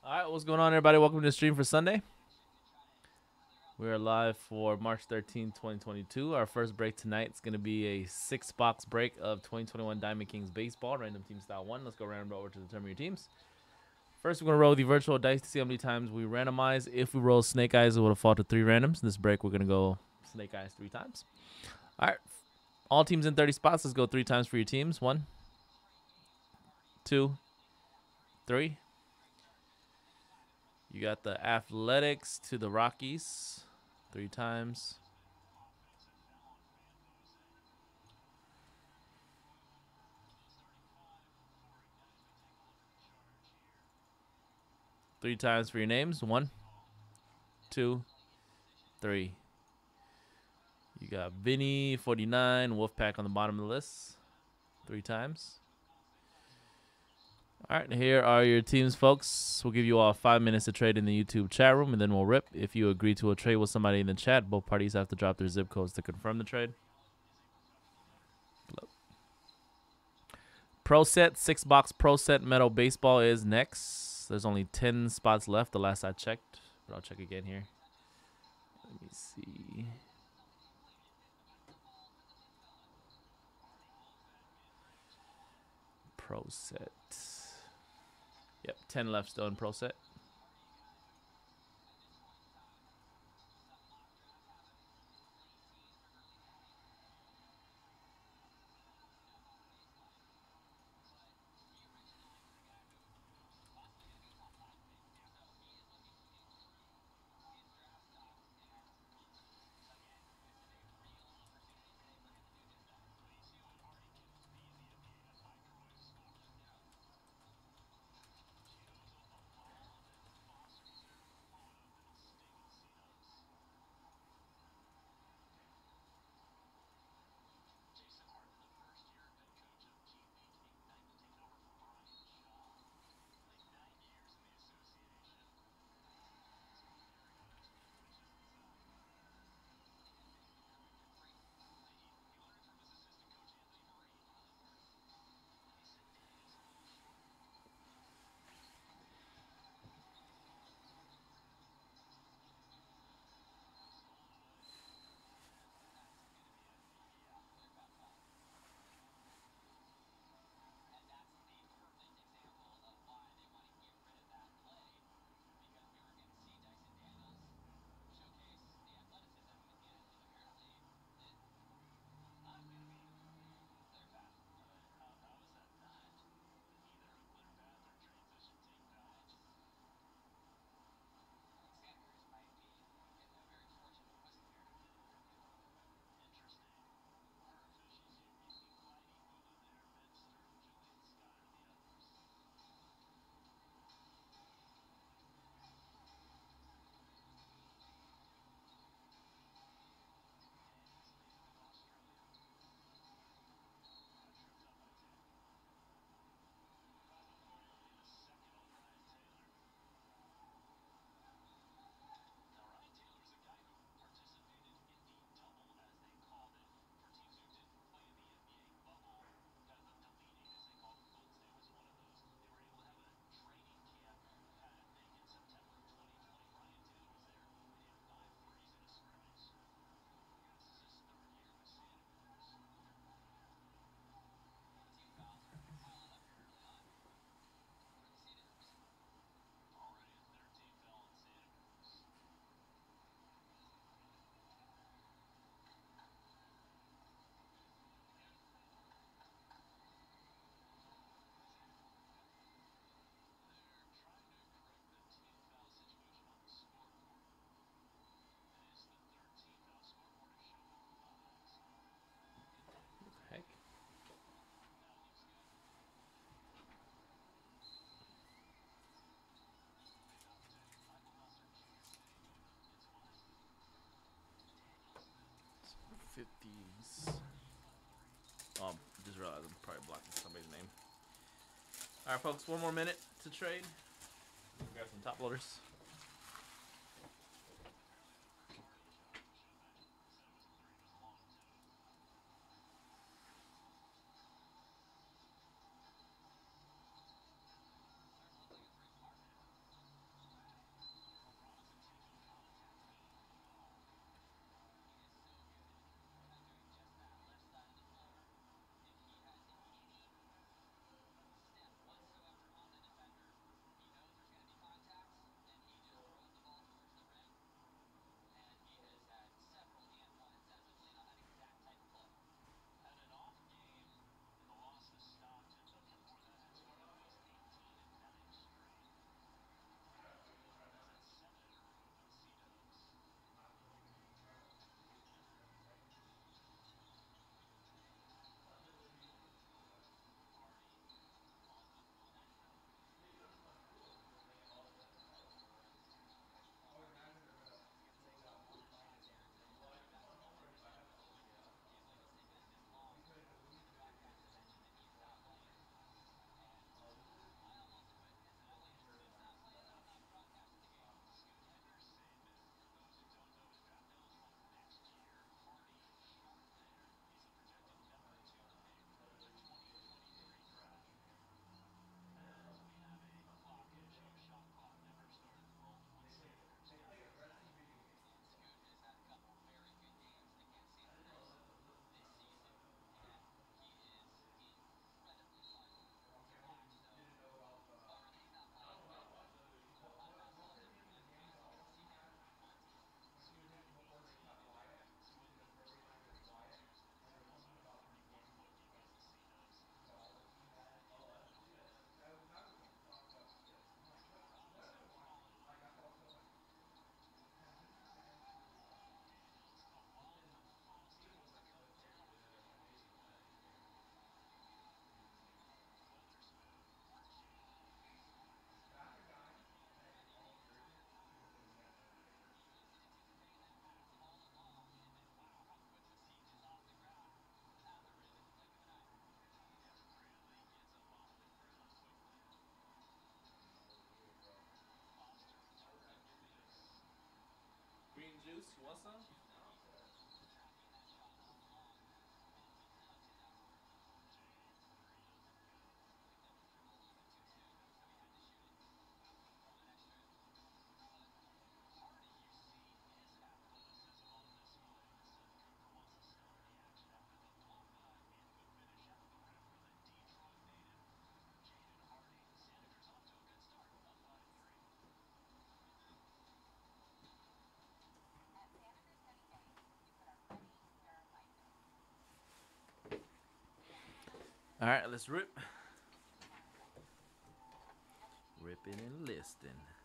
All right, what's going on, everybody? Welcome to the stream for Sunday. We are live for March 13th, 2022. Our first break tonight is going to be a 6-box break of 2021 Diamond Kings Baseball, random team style 1. Let's go random over to determine your teams. First, we're going to roll the virtual dice to see how many times we randomize. If we roll snake eyes, it would have fall to 3 randoms. In this break, we're going to go snake eyes 3 times. All right, all teams in 30 spots. Let's go 3 times for your teams. 1, 2, 3. You got the Athletics to the Rockies 3 times. Three times for your names. 1, 2, 3. You got Vinny 49, Wolfpack on the bottom of the list. 3 times. All right, here are your teams, folks. We'll give you all 5 minutes to trade in the YouTube chat room, and then we'll rip. If you agree to a trade with somebody in the chat, both parties have to drop their zip codes to confirm the trade. Pro Set, 6-box Pro Set Metal Baseball is next. There's only 10 spots left, the last I checked, but I'll check again here. Let me see. Pro Set. Yep, 10 left still in Pro Set. Heck. '50s. Oh, just realized I'm probably blocking somebody's name. All right, folks, 1 more minute to trade. Grab some top loaders. juice? You want some? All right, let's rip. Ripping and listing.